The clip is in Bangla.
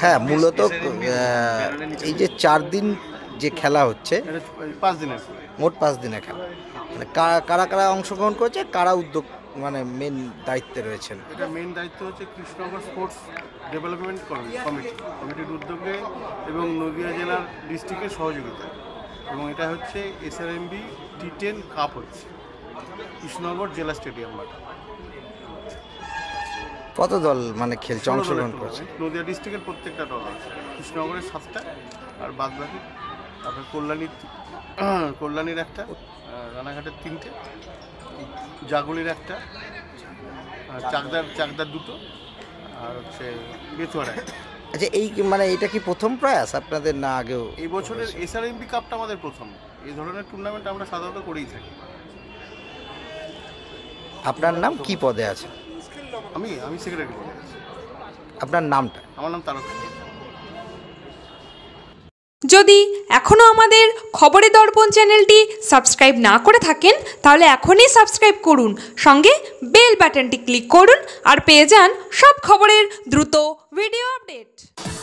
হ্যাঁ, মূলত এই যে 4 দিন যে খেলা হচ্ছে, 5 দিনের, মোট 5 দিনের খেলা, মানে কারা কারা অংশগ্রহণ করেছে, কারা উদ্যোগ মানে মেন দায়িত্বে রয়েছেন? এটা মেন দায়িত্ব হচ্ছে কৃষ্ণনগর স্পোর্টস ডেভেলপমেন্ট কমিটির উদ্যোগে এবং নদিয়া জেলার ডিস্ট্রিক্টের সহযোগিতা, এবং এটা হচ্ছে SRMB T10 কাপ হচ্ছে কৃষ্ণনগর জেলা স্টেডিয়াম মাঠে। কত দল মানে খেলছে, অংশগ্রহণ করছে? নদিয়া ডিস্ট্রিক্টের প্রত্যেকটা দল আছে, কৃষ্ণনগরের 7টা আর বাদবাকি তারপরে কল্যাণীর একটা, রানাঘাটের 3টে, জাগুলির একটা, চাকদার 2টো, আর হচ্ছে বেতুয়ার একটা। আচ্ছা, এই মানে এটা কি প্রথম প্রয়াস আপনাদের, না আগেও? এই বছরের SRMB কাপটা আমাদের প্রথম। এই ধরনের টুর্নামেন্ট আমরা সাধারণত করেই থাকি। আপনার নাম কি পদে আছে? আমি সেক্রেটারি পদে আছি। আপনার নামটা? আমার নাম তারক। যদি এখনও আমাদের খবরের দর্পণ চ্যানেলটি সাবস্ক্রাইব না করে থাকেন তাহলে এখনই সাবস্ক্রাইব করুন, সঙ্গে বেল বাটনটি ক্লিক করুন আর পেয়ে যান সব খবরের দ্রুত ভিডিও আপডেট।